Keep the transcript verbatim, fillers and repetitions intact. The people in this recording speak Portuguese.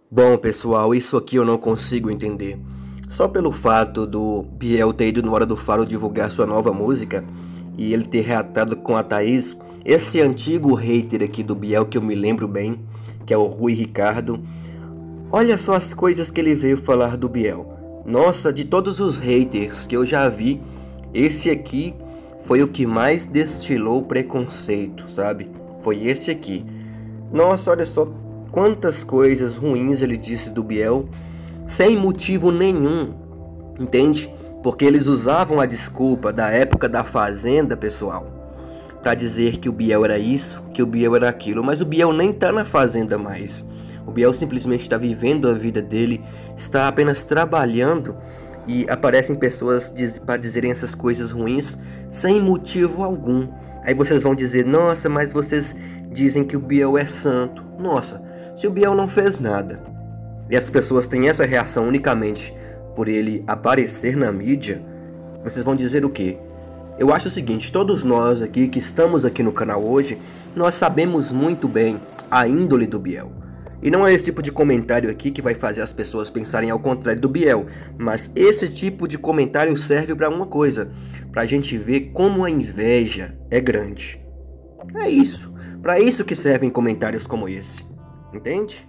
Bom, pessoal, isso aqui eu não consigo entender. Só pelo fato do Biel ter ido no Hora do Faro divulgar sua nova música e ele ter reatado com a Thaís, esse antigo hater aqui do Biel que eu me lembro bem, que é o Rui Ricardo, olha só as coisas que ele veio falar do Biel. Nossa, de todos os haters que eu já vi, esse aqui foi o que mais destilou preconceito, sabe? Foi esse aqui. Nossa, olha só quantas coisas ruins ele disse do Biel, sem motivo nenhum, entende? Porque eles usavam a desculpa da época da Fazenda, pessoal, para dizer que o Biel era isso, que o Biel era aquilo, mas o Biel nem tá na Fazenda mais. O Biel simplesmente está vivendo a vida dele, está apenas trabalhando e aparecem pessoas diz, para dizerem essas coisas ruins sem motivo algum. Aí vocês vão dizer, nossa, mas vocês dizem que o Biel é santo. Nossa, se o Biel não fez nada e as pessoas têm essa reação unicamente por ele aparecer na mídia, vocês vão dizer o quê? Eu acho o seguinte, todos nós aqui que estamos aqui no canal hoje, nós sabemos muito bem a índole do Biel. E não é esse tipo de comentário aqui que vai fazer as pessoas pensarem ao contrário do Biel, mas esse tipo de comentário serve para uma coisa, para a gente ver como a inveja é grande. É isso, para isso que servem comentários como esse, entende?